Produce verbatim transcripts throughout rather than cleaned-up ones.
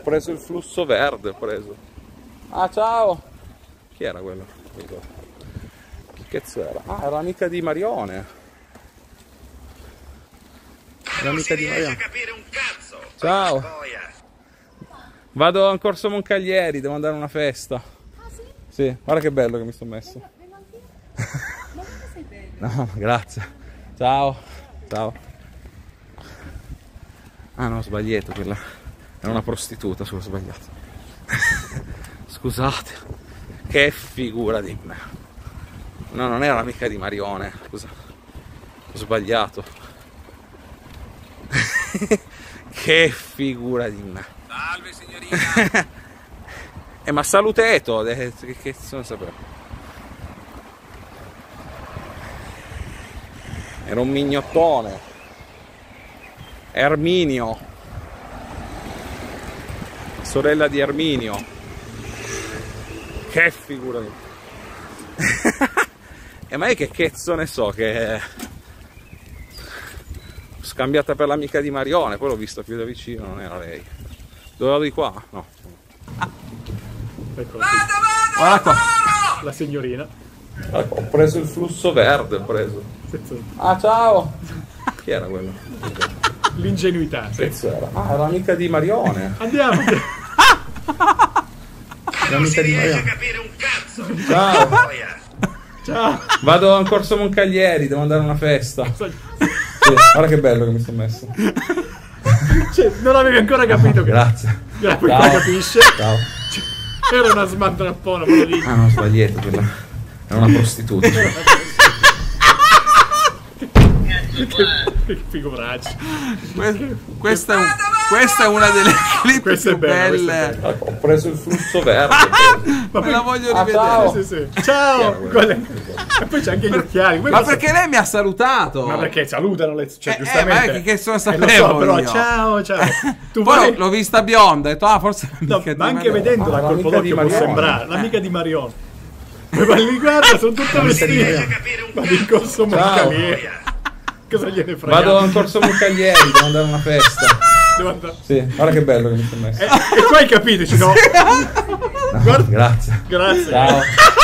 preso il flusso verde, ho preso. Ah, ciao! Chi era quello? Chi cazzo era? Ah, era l'amica di Marione. L'amica di Marione. Ciao! Vado in Corso Moncaglieri, devo andare a una festa. Ah sì? Sì, guarda che bello che mi sto messo. Vengo anch'io. Ma come sei bello? No, grazie. Ciao. Ciao. Ah no, ho sbagliato quella. Era una prostituta, scusa, ho sbagliato. Scusate. Che figura di me. No, non era l'amica di Marione, scusa. Ho sbagliato. Che figura di me. Salve signorina. Eh ma saluteto, eh, che cazzo ne sapevo. Era un mignottone. Erminio. Sorella di Erminio. Che figura di me. E ma io che cazzo ne so che scambiata per l'amica di Marione, poi l'ho vista più da vicino, non era lei. Dove vado di qua? No. Ecco la, Vado, vado, Guarda qua. la signorina. Ecco, ho preso il flusso verde, ho preso. Ah, ciao! Chi era quello? L'ingenuità. Che cazzo era? Ah, era l'amica di Marione. Andiamo. L'amica di Marione. capire un cazzo. Ciao! Ciao. Vado in Corso Moncaglieri, devo andare a una festa. Sì, guarda che bello che mi sto messo. Cioè, non avevi ancora capito che... Grazie. Poi poi Ciao. capisce. Ciao. Era una smantrappona, ve lo dico. Ah no, ho sbagliato quella. Era una prostituta. Che figuraccia. Questa è, un, questa è una delle clip Questa è più bella, questa belle. è bella. Ecco, ho preso il flusso verde. ho preso. Ma Me la voglio Ah, rivedere. ciao. Sì, sì. Ciao. Guarda. E poi c'è anche gli occhiali. Ma perché lei mi ha salutato? Ma perché salutano le... Cioè, Eh, eh, giustamente. ma che- che sono Eh, sapevo lo so, però io. ciao, ciao. Tu Poi vai... l'ho- l'ho vista bionda, ho detto, ah, forse è No, l'amica di ma anche Marione. vedendola Ah, a colpo l'amica di d'occhio può Marione. sembrare l'amica di Marione. Ma li guarda, sono tutte vestite. Ma di Corso Moncaglieri. Cosa gliene frega? Vado in Corso Moncaglieri, devo andare a una festa. Devo andare. Sì, guarda che bello che mi sto messo. E, e qua hai capito, ci no? No, Guarda. grazie. Grazie. Ciao.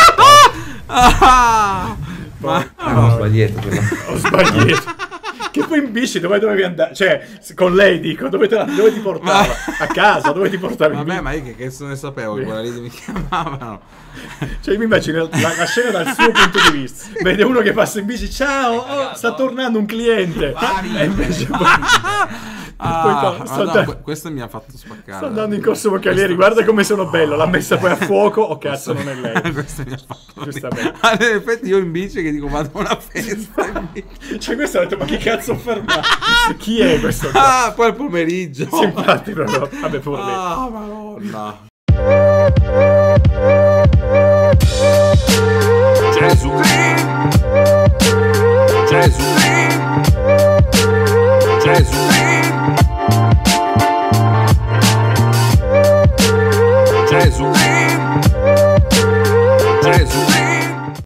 Ah, ma Ah no, ho sbagliato quella. Ho sbagliato. Che poi in bici dove dovevi andare? Cioè, con lei dico, dove, te la, dove ti portava? A casa, dove ti portavi? in vabbè, bici? ma io che cazzo ne sapevo che quella lì mi chiamavano. Cioè, mi immagino la, la scena dal suo punto di vista. Vede uno che passa in bici, ciao, oh, sta tornando un cliente. E invece poi... Ah, poi sta, ma no, andando, que- questo mi ha fatto spaccare. sta andando in Corso Moncaglieri, guarda come sono bello. L'ha messa poi a fuoco, o oh, cazzo non è lei. Questo mi ha fatto. Giustamente. Ah, in effetti io in bici che dico vado a una festa in bici. Cioè questo ha detto, ma che cazzo ho fermato? Chi è questo qua? Ah, poi al pomeriggio. Sì, infatti, però, vabbè, pure lei. Ah, madonna. Gesù. Gesù. Gesù.